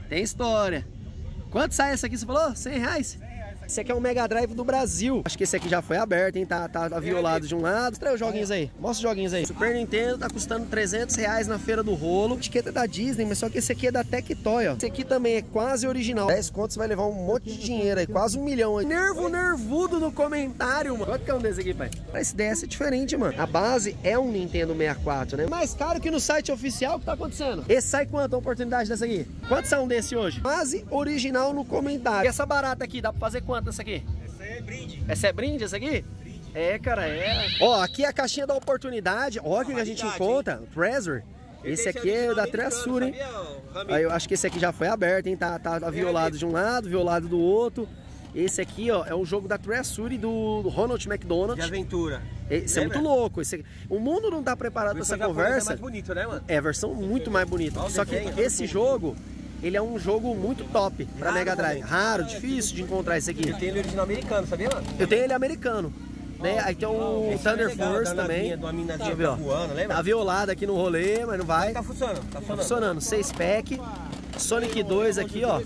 Tem história. Quanto sai essa aqui, você falou? 100 reais? Esse aqui é um Mega Drive do Brasil. Acho que esse aqui já foi aberto, hein? Tá violado de um lado. Mostra os joguinhos aí. Mostra os joguinhos aí. Super Nintendo tá custando 300 reais na Feira do Rolo. A etiqueta é da Disney, mas só que esse aqui é da Tectoy, ó. Esse aqui também é quase original. 10 contos, você vai levar um monte de dinheiro aí. Quase 1 milhão aí. Nervudo no comentário, mano. Quanto que é um desse aqui, pai? Esse DS é diferente, mano. A base é um Nintendo 64, né? Mais caro que no site oficial. O que tá acontecendo? Esse sai quanto a oportunidade dessa aqui? Quanto sai um desse hoje? Base original no comentário. E essa barata aqui, dá pra fazer quanto essa aqui? Essa é brinde. Essa é brinde, essa aqui? Brinde. É, cara, é. Ó, aqui é a caixinha da oportunidade. Ó, que a gente encontra. O Treasure. Esse aqui é da Treasure, hein? Aí eu acho que esse aqui já foi aberto, hein? Tá violado de um lado, violado do outro. Esse aqui, ó, é um jogo da Treasure do Ronald McDonald. De aventura. Esse é muito louco. O mundo não tá preparado pra essa conversa. É mais bonito, né, mano? É, versão muito mais bonita. Só que esse jogo, ele é um jogo muito top pra Mega Drive. Raro, difícil de encontrar esse aqui. Eu tenho ele original americano, sabia, mano? Eu tenho ele americano. Né? Aí tem o Thunder Force também. Voando, lembra? Tá violado aqui no rolê, mas não vai. Tá funcionando, tá funcionando. 6-pack. Sonic 2 aqui, ó.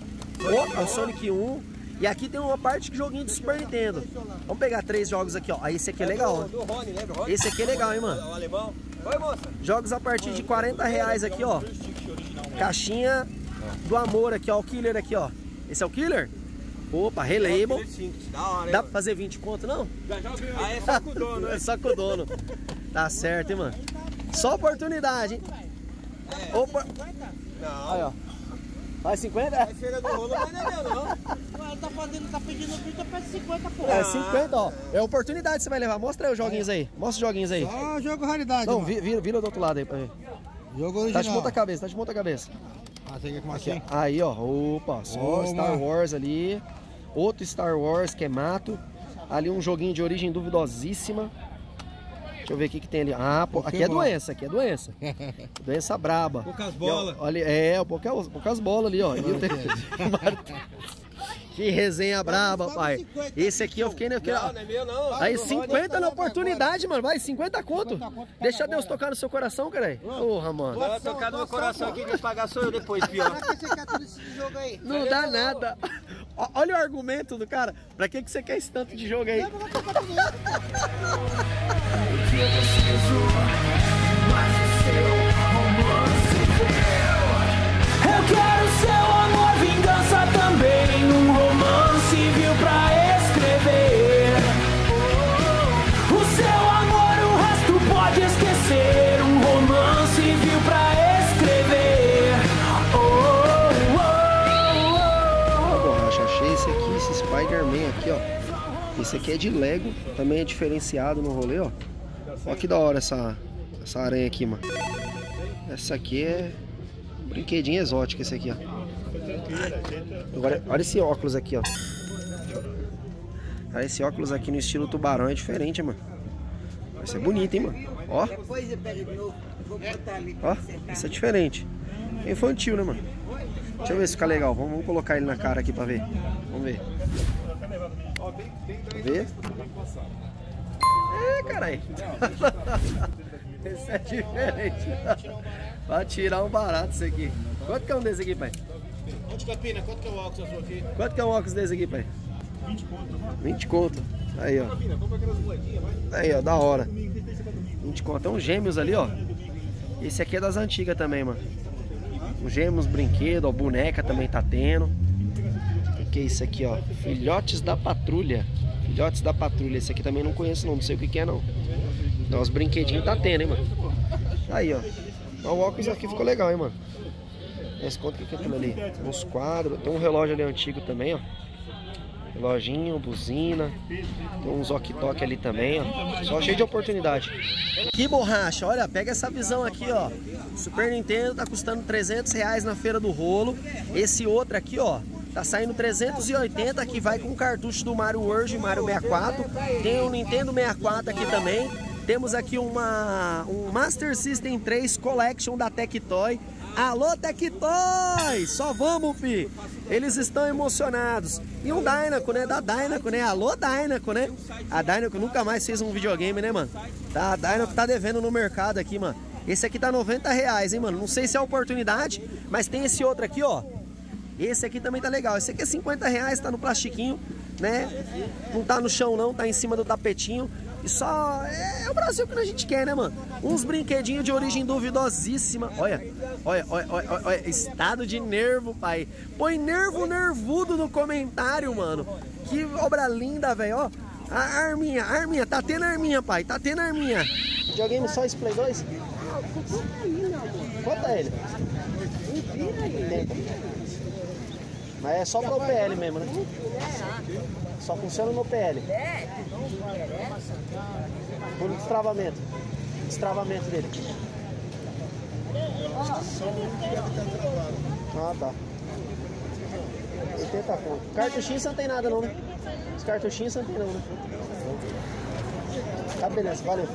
É o Sonic 1. E aqui tem uma parte de joguinho de Super Nintendo. Vamos pegar 3 jogos aqui, ó. Aí esse aqui é legal, né? Esse aqui é legal, hein, mano? O alemão. Oi, moça. Jogos a partir de 40 reais aqui, ó. Caixinha do amor aqui, ó. O Killer aqui, ó. Esse é o Killer? Opa, Relabel. Dá pra fazer 20 conto, não? Ah, é só com o dono, né? É só com o dono. Tá certo, hein, mano? Só oportunidade, hein? Opa. Não. Aí, ó. Faz 50? É Feira do Rolo, mas não é meu, não. Ele tá pedindo 30, pede 50, pô. É 50, ó. É oportunidade que você vai levar. Mostra aí os joguinhos aí. Mostra os joguinhos aí. Só jogo raridade. Não, vira do outro lado aí pra ver. Jogo original. Tá de ponta cabeça, tá de ponta cabeça. Ah, tem que como assim? Aí, ó. Opa, só Star Wars ali. Outro Star Wars que é mato. Ali um joguinho de origem duvidosíssima. Deixa eu ver o que tem ali. Ah, pô, aqui é doença, aqui é doença. Doença braba. Poucas bolas. Olha, poucas bolas ali, ó. Que resenha braba, pai. Esse aqui eu fiquei... Não, não é meu, não. Aí 50 na oportunidade, mano. Vai, 50 conto. Deixa Deus tocar no seu coração, cara. Porra, mano. Vai tocar no meu coração aqui, quem pagar sou eu depois, pior. Pra que você quer tudo esse jogo aí? Não dá nada. Olha o argumento do cara. Pra que você quer esse tanto de jogo aí? Eu quero seu amor, vingança também, um romance civil pra escrever. O seu amor, o resto pode esquecer, um romance civil pra escrever. Borracha, achei esse aqui, esse Spider-Man aqui, ó. Esse aqui é de Lego, também é diferenciado no rolê, ó. Olha que da hora essa aranha aqui, mano. Essa aqui é um brinquedinho exótico, esse aqui, ó. Agora, olha esse óculos aqui, ó. Cara, esse óculos aqui no estilo tubarão é diferente, mano. Vai ser bonito, hein, mano. Ó. Depois eu pego de novo, vou botar ali. Ó, esse é diferente. É infantil, né, mano? Deixa eu ver se fica legal. Vamos colocar ele na cara aqui pra ver. Vamos ver. Vamos ver. É, caralho. Esse é diferente. Vai tirar um barato isso aqui. Quanto que é um desse aqui, pai? Onde Capina, quanto que é o óculos azul aqui? Quanto que é um óculos desse aqui, pai? 20 conto. 20 conto. Aí, ó. Aí, ó, da hora. 20 conto. Tem uns gêmeos ali, ó. Esse aqui é das antigas também, mano. Os gêmeos, brinquedo, ó. Boneca também tá tendo. O que é isso aqui, ó? Filhotes da Patrulha. Filhotes da Patrulha. Esse aqui também não conheço, não sei o que é, não. Então, os brinquedinhos tá tendo, hein, mano. Aí, ó. O óculos aqui ficou legal, hein, mano. Esse conta que é aquilo ali. Uns quadros. Tem um relógio ali antigo também, ó. Reloginho, buzina. Tem uns ok-tok ali também, ó. Só cheio de oportunidade. Que borracha, olha, pega essa visão aqui, ó. Super Nintendo tá custando 300 reais na Feira do Rolo. Esse outro aqui, ó, tá saindo 380, que vai com cartucho do Mario World e Mario 64. Tem o Nintendo 64 aqui também. Temos aqui um Master System 3 Collection da Tectoy. Alô, Tectoy! Só vamos, fi! Eles estão emocionados. E um Dynaco, né? Da Dynaco, né? Alô, Dynaco, né? A Dynaco nunca mais fez um videogame, né, mano? Tá, a Dynaco tá devendo no mercado aqui, mano. Esse aqui tá 90 reais, hein, mano? Não sei se é oportunidade, mas tem esse outro aqui, ó. Esse aqui também tá legal. Esse aqui é 50 reais, tá no plastiquinho, né? Não tá no chão não, tá em cima do tapetinho. E só é o Brasil que a gente quer, né, mano? Uns brinquedinhos de origem duvidosíssima. Olha, estado de nervo, pai. Põe nervudo no comentário, mano. Que obra linda, velho, ó. A arminha, tá tendo arminha, pai, tá tendo arminha. Videogame só esse Play 2? Bota ele. Mas é só pro PL mesmo, né? Só funciona no PL. Por destravamento. Destravamento dele. Ah, tá. 80 conto. Cartuchinho você não tem nada não, né? Os cartuchinhos você não tem não, né? Tá, beleza, valeu.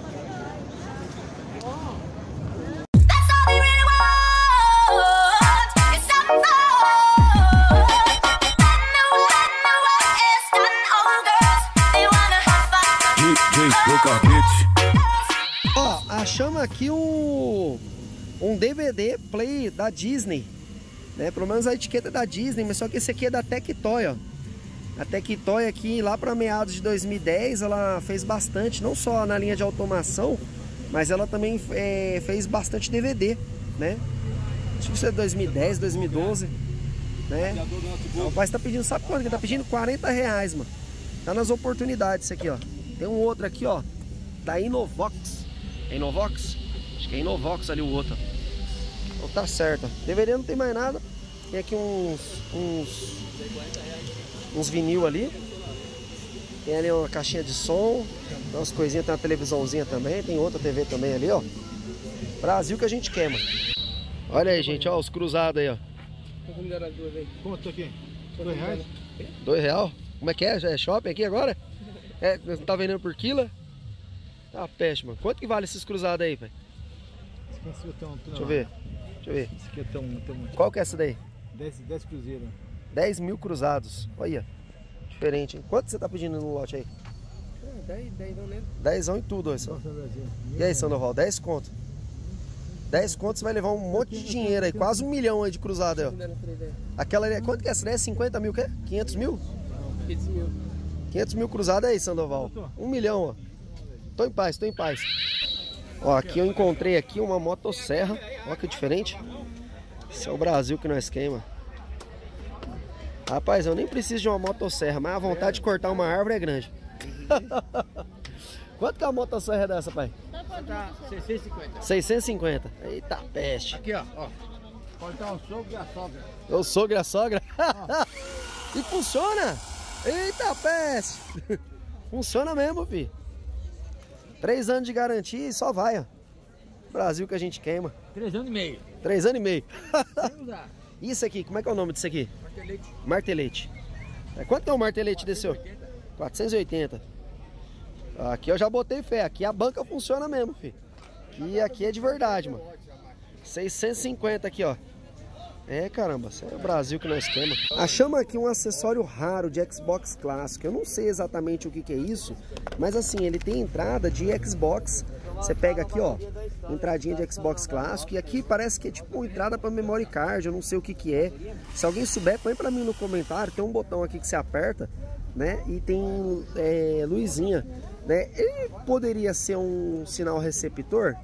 Ó, achamos aqui um DVD Play da Disney, né? Pelo menos a etiqueta é da Disney, mas só que esse aqui é da Tectoy, ó. A Tectoy aqui, lá para meados de 2010, ela fez bastante, não só na linha de automação, mas ela também fez bastante DVD, né? Acho que isso é 2010, 2012, né? O rapaz tá pedindo, sabe quanto? Ele tá pedindo 40 reais, mano. Tá nas oportunidades isso aqui, ó. Tem um outro aqui, ó, da Inovox. É Inovox? Acho que é Inovox ali o outro. Então tá certo, ó. DVD não tem mais nada. Tem aqui uns vinil ali. Tem ali uma caixinha de som. Tem umas coisinhas, tem uma televisãozinha também. Tem outra TV também ali, ó. Brasil que a gente quer, mano. Olha aí, gente, ó, os cruzados aí, ó. Quanto aqui? R$2? R$2? Como é que é? Já é shopping aqui agora? É, não tá vendendo por quilo? Tá peste, mano. Quanto que vale esses cruzados aí, pai? Deixa eu ver. Esse aqui é tão... Qual que é essa daí? 10 cruzeiros. 10 mil cruzados. Olha. Diferente, hein? Quanto você tá pedindo no lote aí? 10 não lembro. 10 em tudo, ó. E aí, Sandoval? 10 conto. 10 conto você vai levar um monte de dinheiro aí. Quase 1 milhão aí de cruzado aí, ó. Aquela ali, quanto que é essa daí? 50 mil, o quê? 500 mil? 500 mil. 500 mil cruzado aí, Sandoval. 1 milhão, ó. Tô em paz, tô em paz. Ó, aqui eu encontrei aqui uma motosserra. Ó que diferente. Esse é o Brasil que nós queima. Rapaz, eu nem preciso de uma motosserra, mas a vontade de cortar uma árvore é grande. Quanto que é uma motosserra dessa, pai? Tá 650. 650. Eita peste. Aqui, ó. Cortar o sogro e a sogra. O sogro e a sogra? E funciona? Eita peste. Funciona mesmo, filho. 3 anos de garantia e só vai, ó. Brasil que a gente queima. 3 anos e meio. 3 anos e meio. Sem usar. Isso aqui, como é que é o nome disso aqui? Martelete. Martelete. Quanto que é o martelete desse? 480. Aqui eu já botei fé. Aqui a banca funciona mesmo, filho. Aqui é de verdade, mano. 650 aqui, ó. É, caramba, isso é o Brasil que nós temos. Achamos aqui um acessório raro de Xbox clássico. Eu não sei exatamente o que é isso, mas assim, ele tem entrada de Xbox. Você pega aqui, ó, entradinha de Xbox clássico. E aqui parece que é tipo uma entrada para memory card. Eu não sei o que é. Se alguém souber, põe pra mim no comentário. Tem um botão aqui que você aperta, né? E tem luzinha, né? Ele poderia ser um sinal receptor,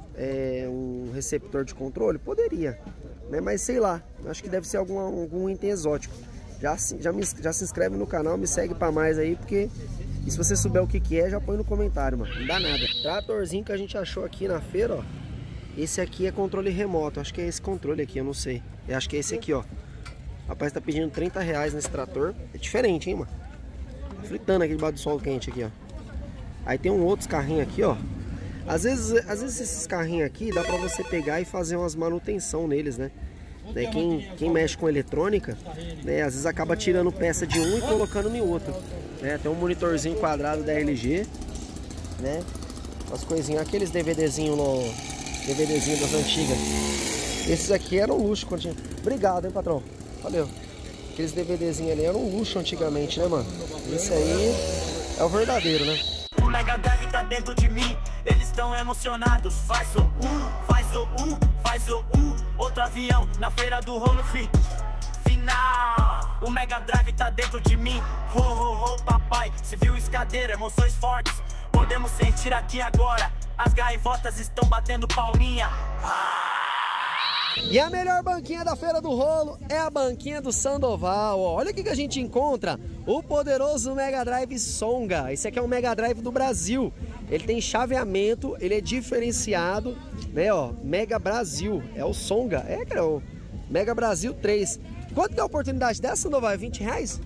um receptor de controle? Poderia, né? Mas sei lá, acho que deve ser algum item exótico. Já se inscreve no canal, me segue pra mais aí, porque... E se você souber o que é, já põe no comentário, mano. Não dá nada. Tratorzinho que a gente achou aqui na feira, ó. Esse aqui é controle remoto. Acho que é esse controle aqui, eu não sei. Eu acho que é esse aqui, ó. O rapaz tá pedindo 30 reais nesse trator. É diferente, hein, mano. Fritando aqui debaixo do sol quente aqui, ó. Aí tem outros carrinhos aqui, ó. Às vezes esses carrinhos aqui dá pra você pegar e fazer umas manutenção neles, né? Quem mexe com eletrônica, né, às vezes acaba tirando peça de um e colocando em outro, né? Tem um monitorzinho quadrado da LG, né? Umas coisinhas, aqueles DVDzinhos das antigas. Esses aqui eram luxo quando tinha. Obrigado, hein, patrão. Valeu. Aqueles DVDzinhos ali eram um luxo antigamente, né, mano? Esse aí é o verdadeiro, né? O Mega Drive tá dentro de mim, eles estão emocionados. Faz o faz o outro avião na feira do rolo final. O Mega Drive tá dentro de mim. Oh, oh, oh, papai. Se viu escadeira, emoções fortes podemos sentir aqui agora. As gaivotas estão batendo palminha. E a melhor banquinha da Feira do Rolo é a banquinha do Sandoval. Olha o que a gente encontra. O poderoso Mega Drive Songa. Esse aqui é um Mega Drive do Brasil. Ele tem chaveamento, ele é diferenciado, né, ó, Mega Brasil. É o Songa. É, cara, o Mega Brasil 3. Quanto que é a oportunidade dessa, Sandoval? É 20 reais?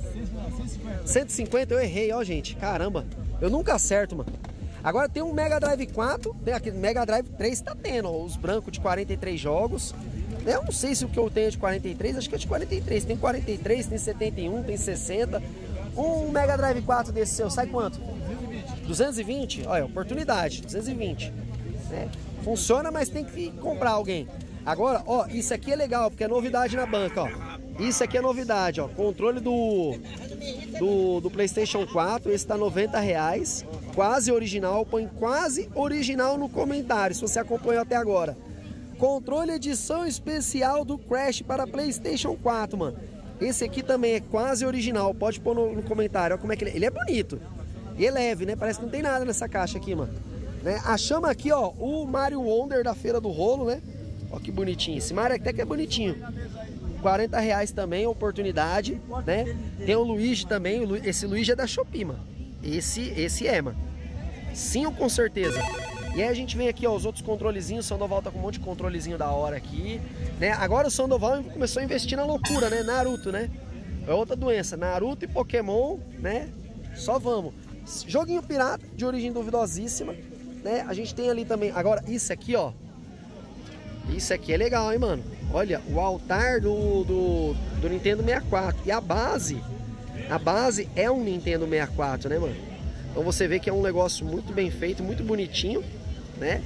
150, eu errei, ó, gente. Caramba, eu nunca acerto, mano. Agora tem um Mega Drive 4, tem aquele Mega Drive 3 tá tendo, ó, os brancos de 43 jogos. Eu não sei se o que eu tenho é de 43, acho que é de 43. Tem 43, tem 71, tem 60. Um Mega Drive 4 desse seu, sai quanto? 220? Olha, oportunidade, 220. Né? Funciona, mas tem que comprar alguém. Agora, ó, isso aqui é legal, porque é novidade na banca, ó. Isso aqui é novidade, ó. Controle do PlayStation 4, esse tá 90 reais. Quase original, põe quase original no comentário, se você acompanhou até agora. Controle edição especial do Crash para PlayStation 4, mano. Esse aqui também é quase original, pode pôr no comentário, ó como é que ele é bonito. E é leve, né? Parece que não tem nada nessa caixa aqui, mano. Né? Achamos aqui, ó, o Mario Wonder da Feira do Rolo, né? Ó que bonitinho. Esse Mario até que é bonitinho. 40 reais também, oportunidade, né? Tem o Luigi também. Esse Luigi é da Shopee, mano. Esse é, mano. Sim, com certeza. E aí a gente vem aqui, ó, os outros controlezinhos. O Sandoval tá com um monte de controlezinho da hora aqui, né? Agora o Sandoval começou a investir na loucura, né? Naruto, né? É outra doença. Naruto e Pokémon, né? Só vamos. Joguinho pirata, de origem duvidosíssima, né? A gente tem ali também... Agora, isso aqui, ó. Isso aqui é legal, hein, mano? Olha, o altar do Nintendo 64. E a base é um Nintendo 64, né, mano? Então você vê que é um negócio muito bem feito, muito bonitinho, né?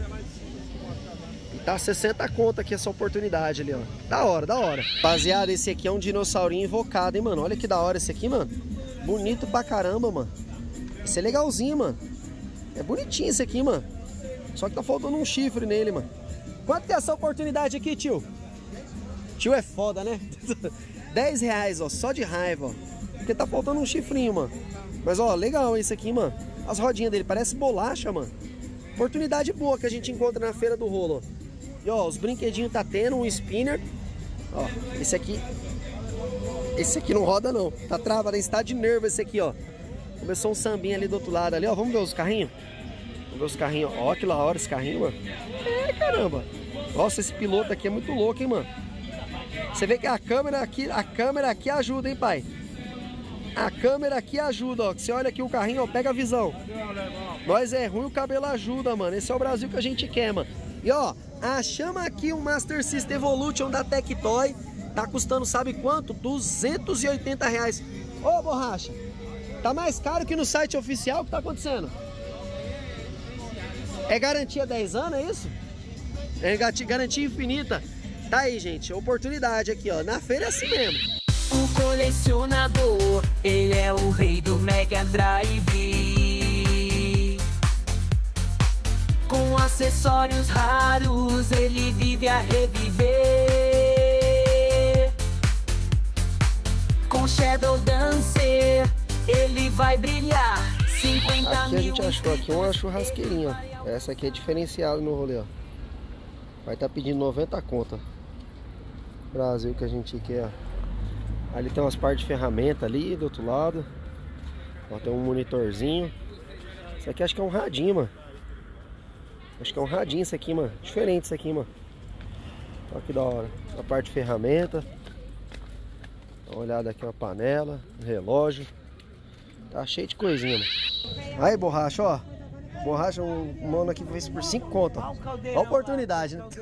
E tá 60 conto aqui essa oportunidade ali, ó. Da hora, da hora. Rapaziada, esse aqui é um dinossaurinho invocado, hein, mano? Olha que da hora esse aqui, mano. Bonito pra caramba, mano. Esse é legalzinho, mano. É bonitinho esse aqui, mano. Só que tá faltando um chifre nele, mano. Quanto que é essa oportunidade aqui, tio? Tio é foda, né? 10 reais, ó. Só de raiva, ó. Porque tá faltando um chifrinho, mano. Mas, ó, legal esse aqui, mano. As rodinhas dele, parece bolacha, mano. Oportunidade boa que a gente encontra na Feira do Rolo, ó. E, ó, os brinquedinhos tá tendo, um spinner. Ó, esse aqui não roda, não. Tá travado, está de nervo esse aqui, ó. Começou um sambinha ali do outro lado ali, ó. Vamos ver os carrinhos? Vamos ver os carrinhos, ó. Que da hora esse carrinho, mano. É, caramba. Nossa, esse piloto aqui é muito louco, hein, mano. Você vê que a câmera aqui ajuda, hein, pai? A câmera aqui ajuda, ó. Que você olha aqui o carrinho, ó, pega a visão. Nós é ruim, o cabelo ajuda, mano. Esse é o Brasil que a gente quer, mano. E, ó, achamos aqui um Master System Evolution da Tectoy. Tá custando, sabe quanto? 280 reais. Ô, borracha, tá mais caro que no site oficial. O que tá acontecendo? É garantia 10 anos, é isso? É garantia infinita. Tá aí, gente, oportunidade aqui, ó. Na feira é assim mesmo. O colecionador, ele é o rei do Mega Drive. Com acessórios raros, ele vive a reviver. Com Shadow Dancer, ele vai brilhar. 50 aqui a gente achou aqui uma churrasqueirinha, ó. Essa aqui é diferenciada no rolê, ó. Vai estar pedindo 90 conto. Brasil que a gente quer. Ali tem umas partes de ferramenta ali do outro lado. Ó, tem um monitorzinho. Isso aqui acho que é um radinho, mano. Acho que é um radinho isso aqui, mano. Diferente isso aqui, mano. Olha que da hora. A parte de ferramenta. Dá uma olhada aqui, uma panela, um relógio. Tá cheio de coisinha, mano. Aí, borracha, ó. Borracha, um mano aqui fez por 5 conto. Ó a oportunidade, né?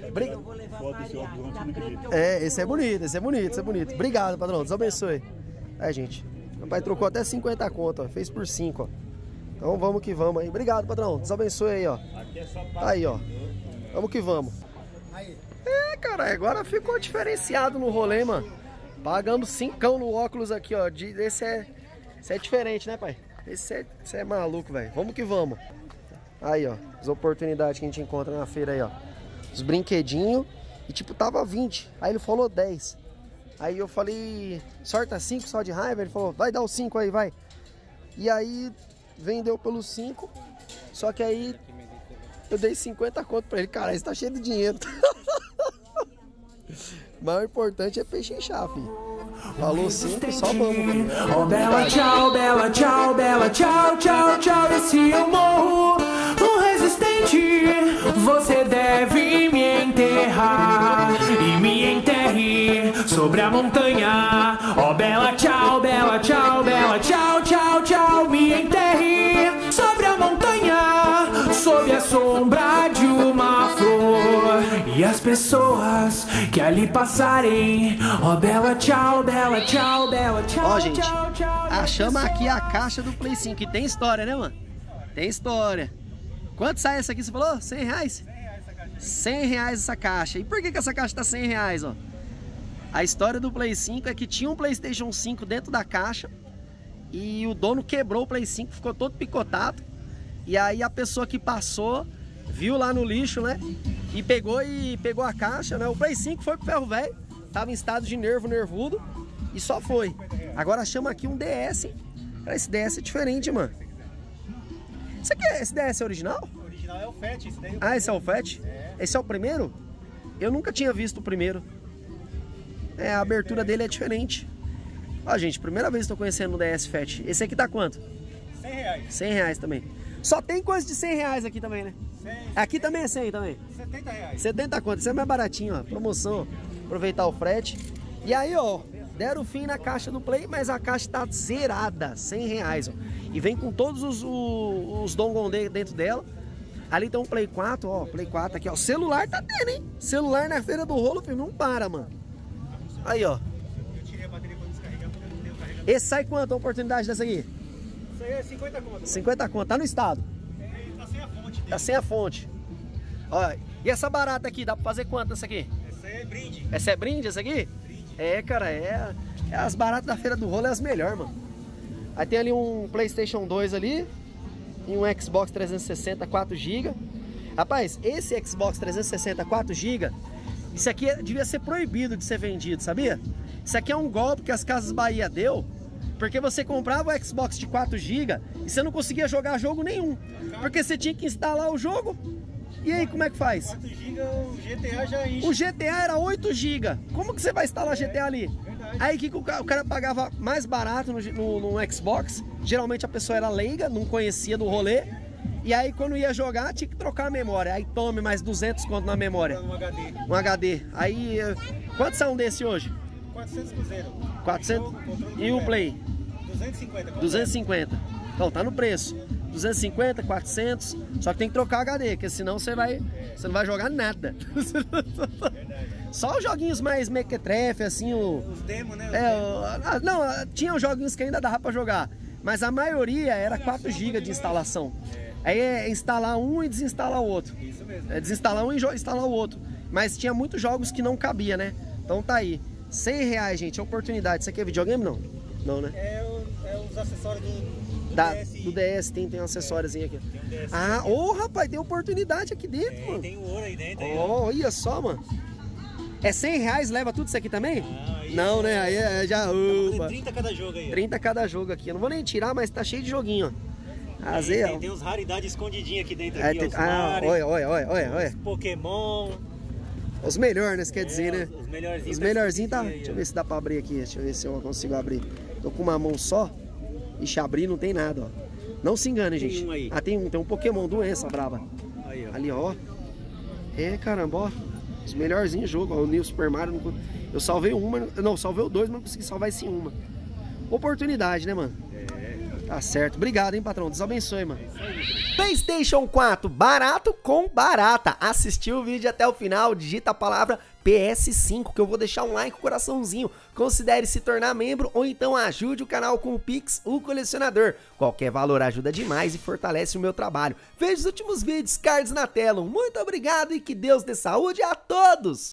É, esse é bonito, esse é bonito, esse é bonito. Obrigado, padrão. Deus abençoe. É, gente. Meu pai trocou até 50 conto, ó. Fez por 5, ó. Então vamos que vamos aí. Obrigado, padrão. Deus abençoe aí, ó. Aí, ó. Vamos que vamos. É, cara, agora ficou diferenciado no rolê, mano. Pagamos 5 no óculos aqui, ó. Esse é diferente, né, pai? Esse é maluco, velho. Vamos que vamos. Aí, ó. As oportunidades que a gente encontra na feira aí, ó. Os brinquedinhos. E tipo, tava 20. Aí ele falou 10. Aí eu falei, sorta 5 só de raiva. Ele falou, vai dar os 5 aí, vai. E aí vendeu pelos 5. Só que aí eu dei 50 conto pra ele. Cara, isso tá cheio de dinheiro. Mas o importante é peixe inchar, filho. Falou 5, só vamos. Oh, bela, tchau, bela, tchau, bela, tchau, tchau, tchau. E se eu morro, um resistente, você deve me enterrar. E me enterre sobre a montanha. Oh, bela, tchau, bela, tchau, bela, tchau, tchau, tchau. Me enterre sobre a montanha, sob a sombra de uma flor. E as pessoas que ali passarem, oh, bela, tchau, bela, tchau, bela, tchau. Ó, gente, tchau, tchau, achamos aqui a caixa do Play 5. E tem história, né, mano? Tem história. Quanto sai essa aqui, você falou? 100 reais? 100 reais essa caixa. E por que essa caixa tá 100 reais, ó? A história do Play 5 é que tinha um PlayStation 5 dentro da caixa e o dono quebrou o Play 5, ficou todo picotado. E aí a pessoa que passou viu lá no lixo, né? E pegou a caixa, né? O Play 5 foi pro ferro velho, tava em estado de nervudo e só foi. Agora achamos aqui um DS, hein? Esse DS é diferente, mano. Esse DS é original? O original é o FAT, esse daí. Ah, esse é o FAT? Esse é o primeiro? Eu nunca tinha visto o primeiro. É, a abertura dele é diferente. Ó, gente, primeira vez que tô conhecendo o DS FAT. Esse aqui tá quanto? 100 reais. 100 reais também. Só tem coisa de 100 reais aqui também, né? 100, Aqui também é 100 também. 70 reais. 70 conto. Isso é mais baratinho, ó. Promoção. Aproveitar o frete. E aí, ó, deram fim na caixa do Play, mas a caixa tá zerada. 100 reais, ó. E vem com todos os dongons dentro dela. Ali tem um Play 4, ó. Play 4 aqui, ó. Celular tá tendo, hein? Celular na feira do rolo, filho, não para, mano. Aí, ó. Eu tirei a bateria pra descarregar porque eu não tenho carregador. Esse sai quanto a oportunidade dessa aqui? Isso aí é 50 conto. 50 conto. Tá no estado. Tá sem a fonte dele. Tá sem a fonte. Ó, e essa barata aqui, dá pra fazer quanto essa aqui? Essa aí é brinde. Essa é brinde, essa aqui? Brinde. É, cara, é as baratas da feira do rolo, é as melhores, mano. Aí tem ali um PlayStation 2 ali e um Xbox 360 4GB. Rapaz, esse Xbox 360 4GB, isso aqui devia ser proibido de ser vendido, sabia? Isso aqui é um golpe que as Casas Bahia deu, porque você comprava o Xbox de 4GB e você não conseguia jogar jogo nenhum, porque você tinha que instalar o jogo. E aí, como é que faz? 4 GB, o GTA já enche. O GTA era 8 GB. Como que você vai instalar GTA ali? Verdade. Aí que o cara pagava mais barato no Xbox. Geralmente a pessoa era leiga, não conhecia do rolê. E aí quando ia jogar tinha que trocar a memória. Aí tome mais 200 conto na memória. Um HD. Um HD. Aí, quantos são desse hoje? 400 cruzeiro. 400. Controle E o completo. Play? 250. 250. Então tá no preço. 250, 400. Só que tem que trocar HD, porque senão você não vai jogar nada. Só os joguinhos mais mequetrefe, assim, Os demos, né? não, tinha os joguinhos que ainda dava pra jogar, mas a maioria era 4 GB de instalação. Aí é instalar um e desinstalar o outro. Isso mesmo. É desinstalar um e instalar o outro. Mas tinha muitos jogos que não cabia, né? Então tá aí. 100 reais, gente, é oportunidade. Isso aqui é videogame, não? Não, né? É os acessórios do DSi. Do DS tem um acessóriozinho aqui. Tem um DSi. Ah, ô rapaz, tem oportunidade aqui dentro, mano. Tem o ouro aí dentro. Ó, olha só, mano. É 100 reais, leva tudo isso aqui também? Não, né? Aí já... Opa. 30 cada jogo aí. 30 cada jogo aqui. Eu não vou nem tirar, mas tá cheio de joguinho, ó. Tem uns raridades escondidinhas aqui dentro. É, Aqui, os Mario, olha. os Pokémon. Os melhores, né? Você quer dizer, né? Os melhorzinhos. Os melhorzinhos tá... aí, Deixa eu ó. ver se dá pra abrir aqui. Deixa eu ver se eu consigo abrir. Tô com uma mão só. Ixi, abrir não tem nada, ó. Não se engane, Tem gente. um aí. Ah, tem um Pokémon, doença braba. Aí, ó. Ali, ó. É, caramba, ó. Os melhorzinhos jogos. Ó, o New Super Mario. Eu salvei uma. Não, salvei o 2, mas não consegui salvar esse uma. Oportunidade, né, mano? Tá certo. Obrigado, hein, patrão. Deus abençoe, mano. PlayStation 4, barato com barata. Assistiu o vídeo até o final, digita a palavra PS5, que eu vou deixar um like, coraçãozinho. Considere se tornar membro ou então ajude o canal com o Pix, o colecionador. Qualquer valor ajuda demais e fortalece o meu trabalho. Veja os últimos vídeos, cards na tela. Muito obrigado e que Deus dê saúde a todos!